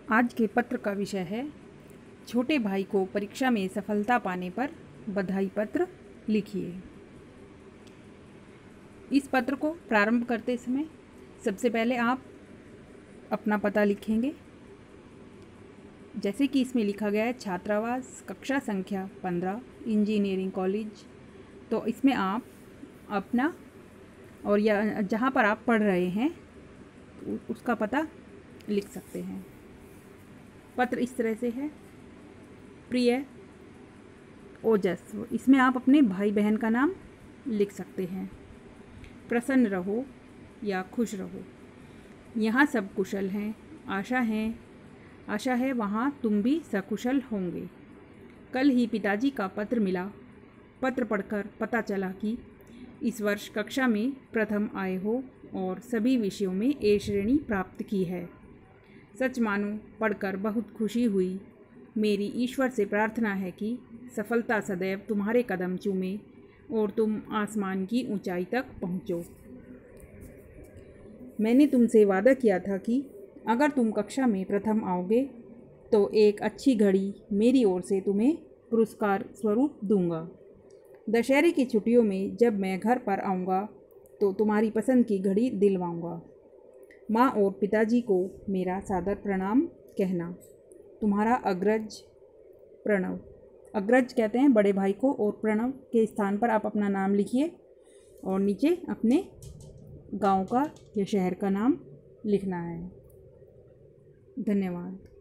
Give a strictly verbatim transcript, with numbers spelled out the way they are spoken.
आज के पत्र का विषय है छोटे भाई को परीक्षा में सफलता पाने पर बधाई पत्र लिखिए। इस पत्र को प्रारंभ करते समय सबसे पहले आप अपना पता लिखेंगे, जैसे कि इसमें लिखा गया है छात्रावास, कक्षा संख्या पंद्रह, इंजीनियरिंग कॉलेज। तो इसमें आप अपना और या जहाँ पर आप पढ़ रहे हैं उसका पता लिख सकते हैं। पत्र इस तरह से है। प्रिय ओजस, इसमें आप अपने भाई बहन का नाम लिख सकते हैं। प्रसन्न रहो या खुश रहो, यहाँ सब कुशल हैं। आशा है आशा है वहाँ तुम भी सकुशल होंगे। कल ही पिताजी का पत्र मिला। पत्र पढ़कर पता चला कि इस वर्ष कक्षा में प्रथम आए हो और सभी विषयों में ए श्रेणी प्राप्त की है। सच मानो पढ़कर बहुत खुशी हुई। मेरी ईश्वर से प्रार्थना है कि सफलता सदैव तुम्हारे कदम चूमे और तुम आसमान की ऊंचाई तक पहुँचो। मैंने तुमसे वादा किया था कि अगर तुम कक्षा में प्रथम आओगे तो एक अच्छी घड़ी मेरी ओर से तुम्हें पुरस्कार स्वरूप दूंगा। दशहरे की छुट्टियों में जब मैं घर पर आऊँगा तो तुम्हारी पसंद की घड़ी दिलवाऊँगा। माँ और पिताजी को मेरा सादर प्रणाम कहना। तुम्हारा अग्रज प्रणव। अग्रज कहते हैं बड़े भाई को, और प्रणव के स्थान पर आप अपना नाम लिखिए और नीचे अपने गांव का या शहर का नाम लिखना है। धन्यवाद।